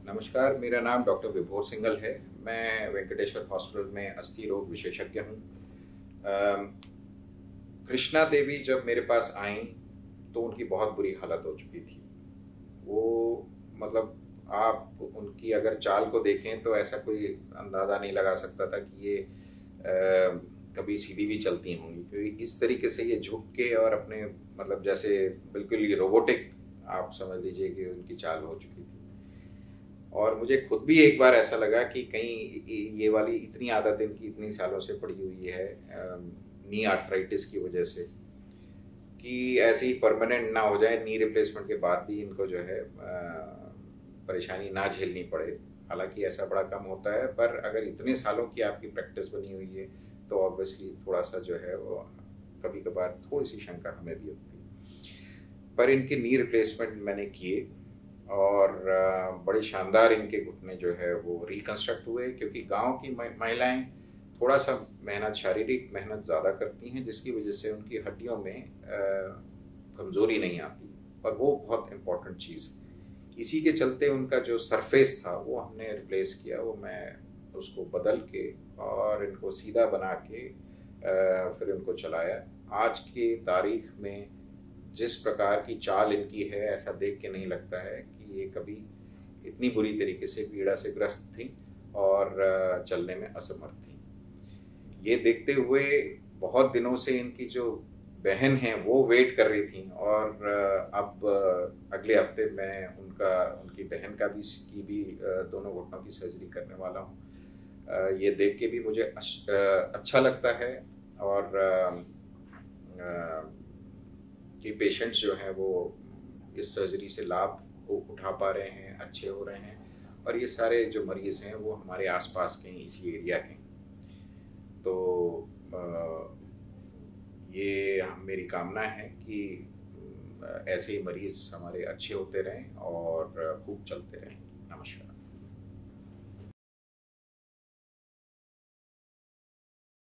नमस्कार, मेरा नाम डॉक्टर विभोर सिंघल है। मैं वेंकटेश्वर हॉस्पिटल में अस्थि रोग विशेषज्ञ हूँ। अम, कृष्णा देवी जब मेरे पास आईं, तो उनकी बहुत बुरी हालत हो चुकी थी। वो मतलब आप उनकी अगर चाल को देखें तो ऐसा कोई अंदाज़ा नहीं लगा सकता था कि ये कभी सीधी भी चलती होंगी, क्योंकि इस तरीके से ये झुक के और अपने मतलब जैसे बिल्कुल ये रोबोटिक आप समझ लीजिए कि उनकी चाल हो चुकी थी। और मुझे खुद भी एक बार ऐसा लगा कि कहीं ये वाली इतनी आदत इनकी इतनी सालों से पड़ी हुई है नी आर्थराइटिस की वजह से, कि ऐसे ही परमानेंट ना हो जाए, नी रिप्लेसमेंट के बाद भी इनको जो है परेशानी ना झेलनी पड़े। हालांकि ऐसा बड़ा कम होता है, पर अगर इतने सालों की आपकी प्रैक्टिस बनी हुई है तो ऑब्वियसली थोड़ा सा जो है वो कभी कभार थोड़ी सी शंका हमें भी होती है। पर इनके नी रिप्लेसमेंट मैंने किए और बड़े शानदार इनके घुटने जो है वो रिकंस्ट्रक्ट हुए, क्योंकि गांव की महिलाएं थोड़ा सा मेहनत, शारीरिक मेहनत ज़्यादा करती हैं, जिसकी वजह से उनकी हड्डियों में कमज़ोरी नहीं आती, और वो बहुत इम्पोर्टेंट चीज़ है। इसी के चलते उनका जो सरफेस था वो हमने रिप्लेस किया, वो मैं उसको बदल के और इनको सीधा बना के फिर इनको चलाया। आज की तारीख में जिस प्रकार की चाल इनकी है, ऐसा देख के नहीं लगता है कि ये कभी इतनी बुरी तरीके से पीड़ा से ग्रस्त थी और चलने में असमर्थ थी। ये देखते हुए बहुत दिनों से इनकी जो बहन है वो वेट कर रही थी, और अब अगले हफ्ते मैं उनकी बहन की भी दोनों घुटनों की सर्जरी करने वाला हूँ। ये देख के भी मुझे अच्छा लगता है, और कि पेशेंट्स जो हैं वो इस सर्जरी से लाभ उठा पा रहे हैं, अच्छे हो रहे हैं, और ये सारे जो मरीज़ हैं वो हमारे आसपास के इसी एरिया के। तो ये मेरी कामना है कि ऐसे ही मरीज़ हमारे अच्छे होते रहें और खूब चलते रहें।